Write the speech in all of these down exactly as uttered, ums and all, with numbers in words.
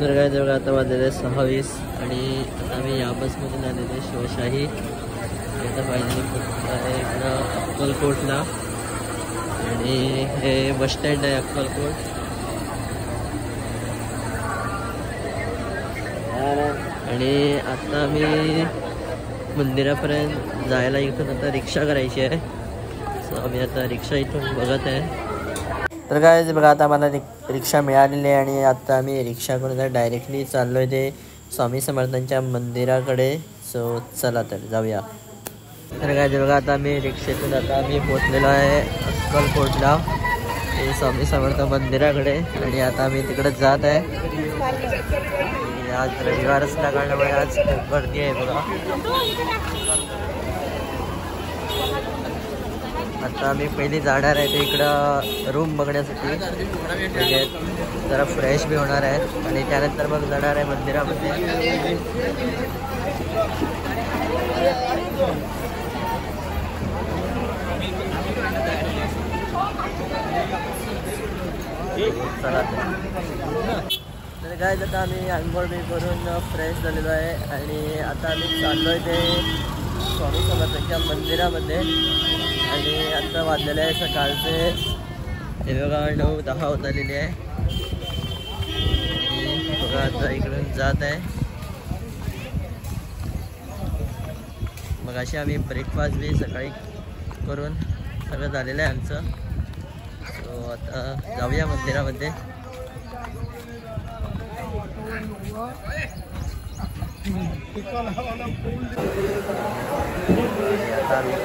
तर काय तर आता वाजलेले सहा वीस आणि आता आम्ही या बसमधून आलेले शिवशाही. आता फायनली आहे इकडं अक्कलकोटला आणि हे बस स्टँड आहे अक्कलकोट. आणि आता आम्ही मंदिरापर्यंत जायला इथून आता रिक्षा करायची आहे. सो आम्ही आता रिक्षा इथून बघत आहे. तर काय बघा आता आम्हाला रिक्षा मिळालेली आहे आणि आता आम्ही रिक्षा करून डायरेक्टली चाललो आहे ते स्वामी समर्थांच्या मंदिराकडे. सो चला तर जाऊया. तर काय बघा आता आम्ही रिक्षेतून आता आम्ही पोचलेलो आहे अक्कलकोटला ते स्वामी समर्थ मंदिराकडे आणि आता आम्ही तिकडे जात आहे. आज रविवार असल्या कारणामुळे आज खूप गर्दी आहे बघा. आता आम्ही पहिली जाणार आहे ते इकडं रूम बघण्यासाठी, म्हणजे जरा फ्रेश बी होणार आहे आणि त्यानंतर मग जाणार आहे मंदिरामध्ये. चला तर काय आता आम्ही आंघोळ बी करून फ्रेश झालेलो आहे आणि आता आम्ही चाललो आहे ते स्वामी समर्थांच्या मंदिरामध्ये. आणि आता वाजलेले आहे सकाळचे हे बघा नऊ दहा होत आलेले आहे. बघा आता इकडून जात आहे. मग अशी आम्ही ब्रेकफास्ट बी सकाळी करून सगळं झालेलं आहे आमचं. सो आता जाऊया मंदिरामध्ये. आता आम्ही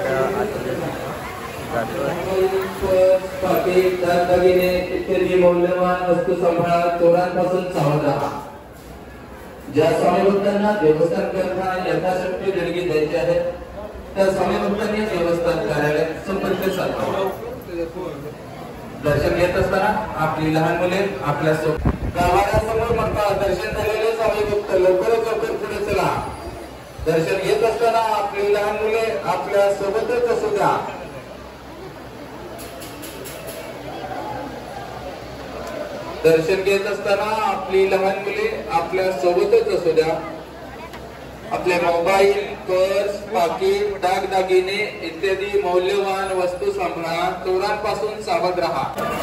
इत्यादी मौल्यवान वस्तू सांभाळा, चोरांपासून सावध राहा. ज्या स्वामी भक्तांना देवस्थान करताना यथाशक्ती देणगी द्यायची आहे त्या स्वामी भक्तांनी देवस्थान कार्यालयात संपर्क साधावा. दर्शन घेत असताना आपली लहान मुले आपल्या गावासमोर म्हणता दर्शन झालेले स्वामी भक्त लवकरच लवकर पुढे चला. दर्शन घेत असताना आपली लहान मुले आपल्या सोबतच असू द्या. दर्शन घेत असताना आपली लहान मुले आपल्या सोबतच असू द्या. आपले मोबाईल, पर्स, पाकिट, दागदागिने इत्यादी मौल्यवान वस्तू सांभाळा, चोरांपासून सावध राहा.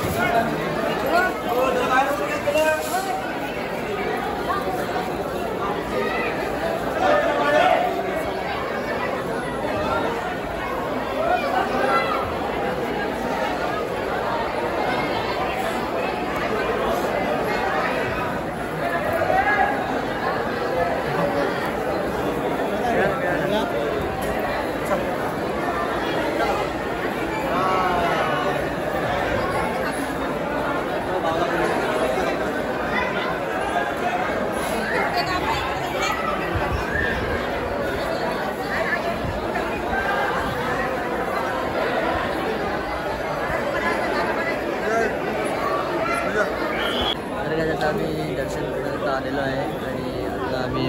आता आम्ही दर्शन करण्यात आलेलो आहे आणि आता आम्ही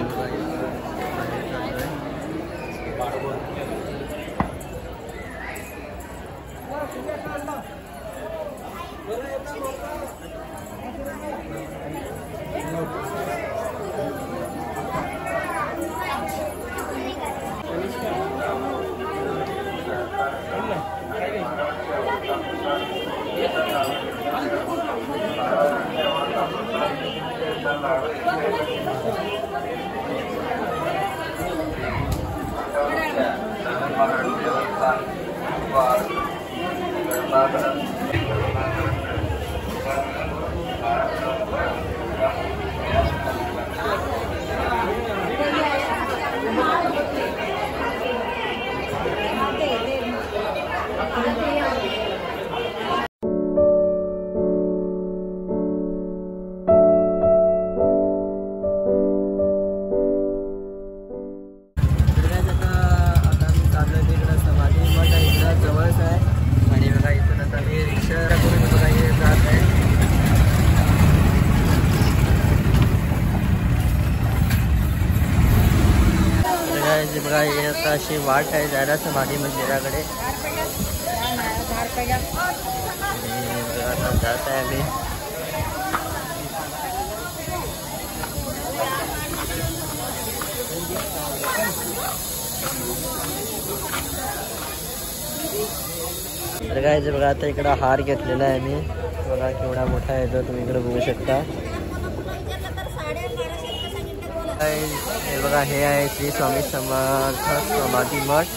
बघा हे आता अशी वाट आहे जायला समाधी मंदिराकडे. आता जात आहे आम्ही. तर काय जे बघा आता इकडं हार घेतलेला आहे मी, बघा केवढा मोठा आहे तो, तुम्ही इकडे बघू शकता. हे बघा हे आहे श्री स्वामी समर्थ समाधी मठ.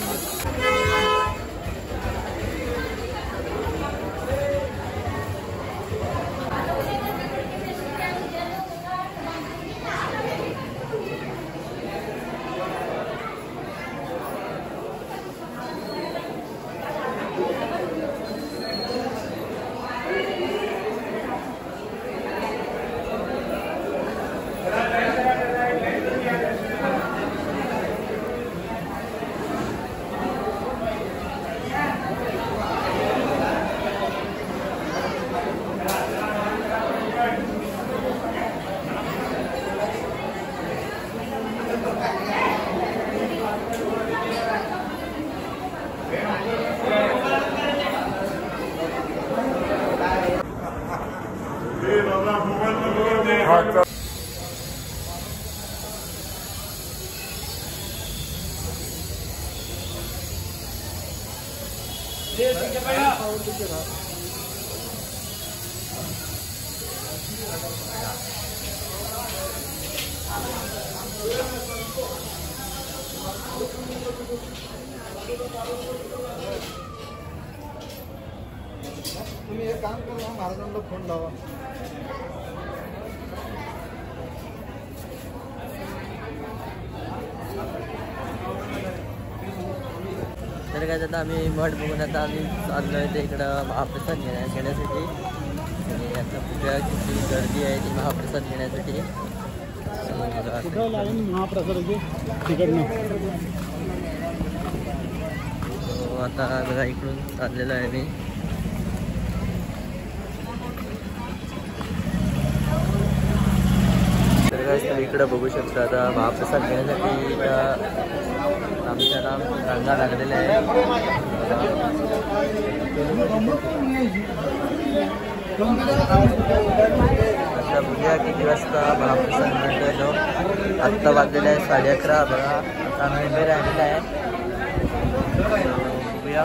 तुम्ही एक काम करा, महाराजांना फोन लावा. तर काय आता आम्ही मठ बघून आता आम्ही चाललो आहे ते इकडं महाप्रसाद घेण्या घेण्यासाठी. आणि आता पूजा किती गर्दी आहे ती महाप्रसाद घेण्यासाठी. महाप्रसादाची तिकड नाही. आता बघा इकडून चाललेलो आहे मी. तर काय तुम्ही इकडं बघू शकता आता महाप्रसाद घेण्यासाठी आमच्या नाम रांगा लागलेल्या आहे. आता बघूया किती वाजता महाप्रसाद मिळतो. आत्ता वाजलेला आहे साडे अकरा. बघा आता आम्ही उभे राहिलेला आहे. बघूया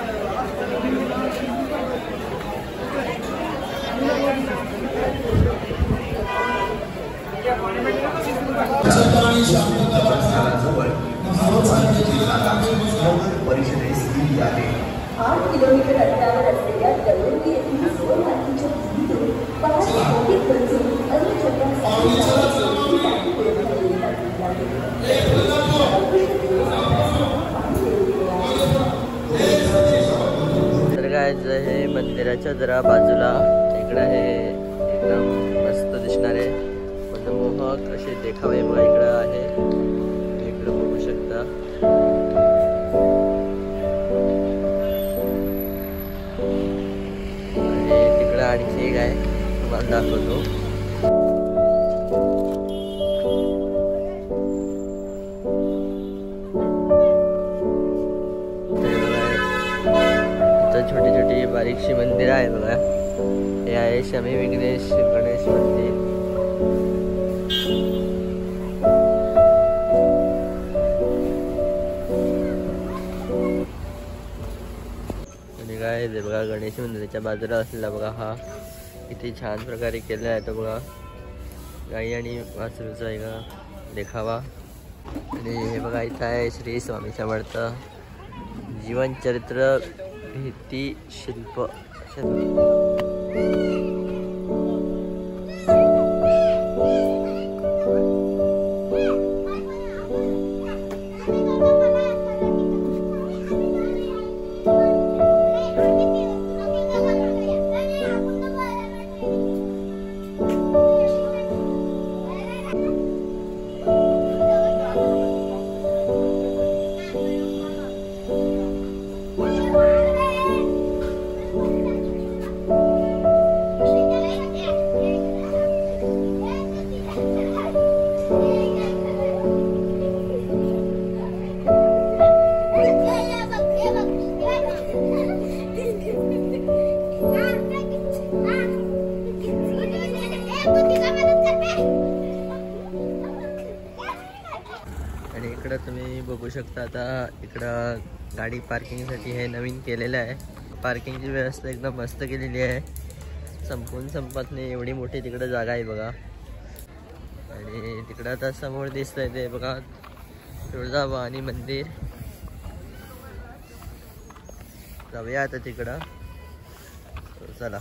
परिषदेस दिली आहे. आठ किलोमीटर अंतरावर असलेल्या दौंडी येथील सोळ मातीच्या भूमीतून पाच कोटी खर्चून अनेक तर काय हे मंदिराच्या जरा बाजूला इकडं हे एकदम मस्त दिसणारे मनमोहक असे देखावे बघा इकडं आहे. इकडं बघू शकता. आणि तिकडं आणखी एक आहे, तुम्हाला दाखवतो. छोटी छोटी बारीकशी मंदिर आहे बघा. हे आहे शमी विघ्नेश गणेश मंदिर. आणि काय ते बघा गणेश मंदिराच्या बाजूला असलेला बघा हा किती छान प्रकारे केलेला आहे तो बघा. गाई आणि वासरूचा एक देखावा. आणि हे बघा इथं आहे श्री स्वामी समर्थ जीवनचरित्र भित्ती शिल्प. इकडं तुम्ही बघू शकता, आता इकडं गाडी पार्किंगसाठी हे नवीन केलेलं आहे. पार्किंगची व्यवस्था एकदम मस्त केलेली आहे, संपून संपत नाही एवढी मोठी तिकडं जागा आहे बघा. आणि तिकडं आता समोर दिसतंय ते बघा तुळजाभवानी मंदिर. जाऊया आता तिकडं. चला,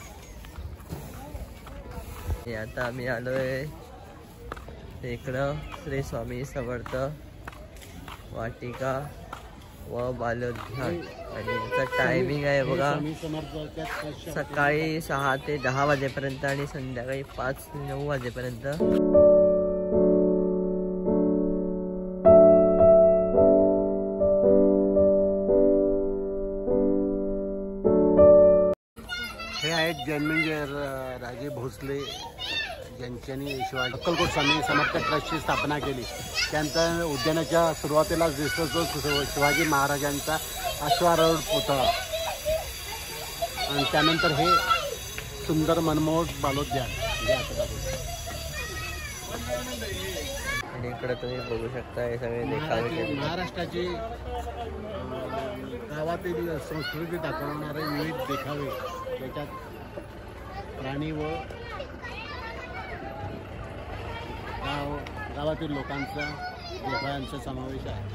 आता आम्ही आलोय इकडं श्री स्वामी समर्थ वाटिका व बालोद्यान. आणि याचा टायमिंग आहे बघा सकाळी सहा ते दहा वाजेपर्यंत आणि संध्याकाळी पाच ते नऊ वाजेपर्यंत. हे आहेत जन्मेंजय राजे भोसले यांच्यानी शिवाजी अक्कलकोट स्वामी समर्थ ट्रस्टची स्थापना केली. त्यानंतर उद्यानाच्या सुरुवातीलाच दिसतो जो शिवाजी महाराजांचा अश्वारूढ पुतळा आणि त्यानंतर हे सुंदर मनमोहक बालोद्यान जे आता आणि इकडे तुम्ही बघू शकता हे सगळे देखावे. महाराष्ट्राची गावातील संस्कृती दाखवणारे विविध देखावे, त्याच्यात प्राणी व गाव गावातील लोकांचा देखाव्यांचा समावेश आहे.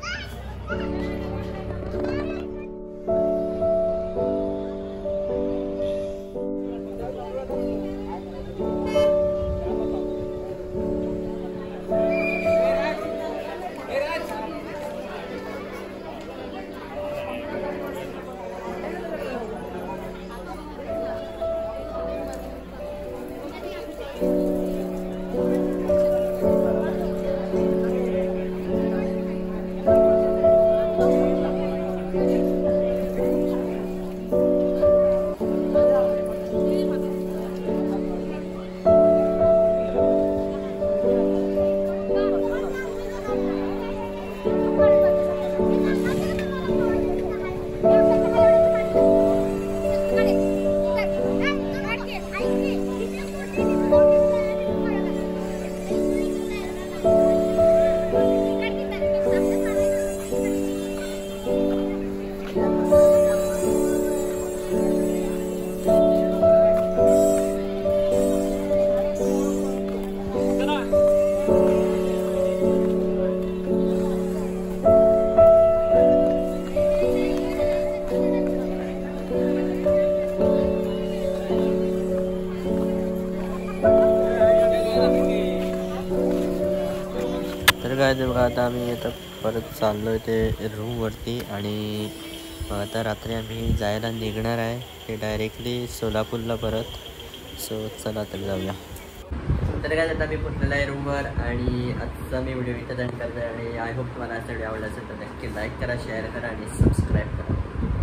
काय ते बघा, आता आम्ही आता परत चाललो आहे ते रूमवरती. आणि आता रात्री आम्ही जायला निघणार आहे ते डायरेक्टली सोलापूरला परत. सो चला तर जाऊया. तर काय आता मी पोचलेला आहे रूमवर आणि आजचा मी व्हिडिओ इथं एंड करतो आहे. आणि आय होप तुम्हाला आजचा व्हिडिओ आवडला असेल तर नक्की लाईक करा, शेअर करा आणि सबस्क्राईब करा.